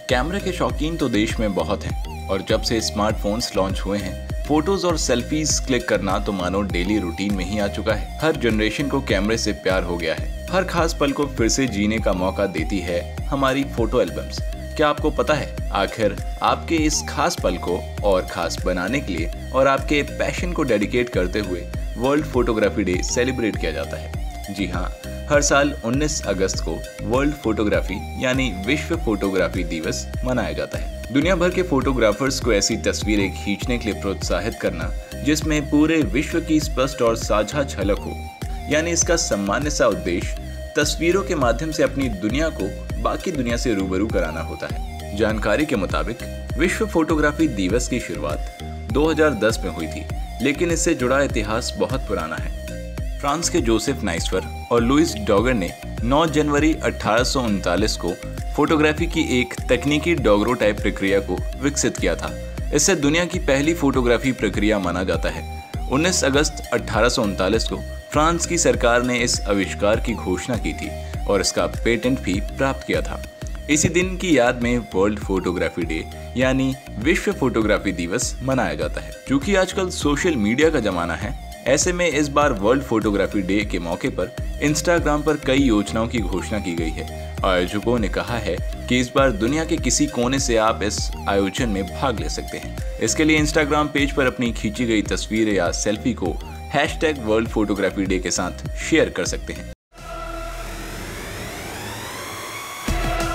कैमरे के शौकीन तो देश में बहुत हैं और जब से स्मार्टफोन्स लॉन्च हुए हैं, फोटोज और सेल्फीज क्लिक करना तो मानो डेली रूटीन में ही आ चुका है। हर जनरेशन को कैमरे से प्यार हो गया है। हर खास पल को फिर से जीने का मौका देती है हमारी फोटो एल्बम्स। क्या आपको पता है आखिर आपके इस खास पल को और खास बनाने के लिए और आपके पैशन को डेडिकेट करते हुए वर्ल्ड फोटोग्राफी डे सेलिब्रेट किया जाता है। जी हाँ, हर साल 19 अगस्त को वर्ल्ड फोटोग्राफी यानी विश्व फोटोग्राफी दिवस मनाया जाता है। दुनिया भर के फोटोग्राफर्स को ऐसी तस्वीरें खींचने के लिए प्रोत्साहित करना जिसमें पूरे विश्व की स्पष्ट और साझा झलक हो, यानी इसका सामान्य सा उद्देश्य तस्वीरों के माध्यम से अपनी दुनिया को बाकी दुनिया से रूबरू कराना होता है। जानकारी के मुताबिक विश्व फोटोग्राफी दिवस की शुरुआत 2010 में हुई थी, लेकिन इससे जुड़ा इतिहास बहुत पुराना है। फ्रांस के जोसेफ नाइस्वर और लुइस डॉगर ने 9 जनवरी 1839 को फोटोग्राफी की एक तकनीकी डॉगरोटाइप प्रक्रिया को विकसित किया था। इसे दुनिया की पहली फोटोग्राफी प्रक्रिया माना जाता है। 19 अगस्त 1839 को फ्रांस की सरकार ने इस आविष्कार की घोषणा की थी और इसका पेटेंट भी प्राप्त किया था। इसी दिन की याद में वर्ल्ड फोटोग्राफी डे यानी विश्व फोटोग्राफी दिवस मनाया जाता है। क्योंकि आजकल सोशल मीडिया का जमाना है, ऐसे में इस बार वर्ल्ड फोटोग्राफी डे के मौके पर इंस्टाग्राम पर कई योजनाओं की घोषणा की गई है। आयोजकों ने कहा है कि इस बार दुनिया के किसी कोने से आप इस आयोजन में भाग ले सकते हैं। इसके लिए इंस्टाग्राम पेज पर अपनी खींची गई तस्वीरें या सेल्फी को #वर्ल्ड फोटोग्राफी डे के साथ शेयर कर सकते हैं।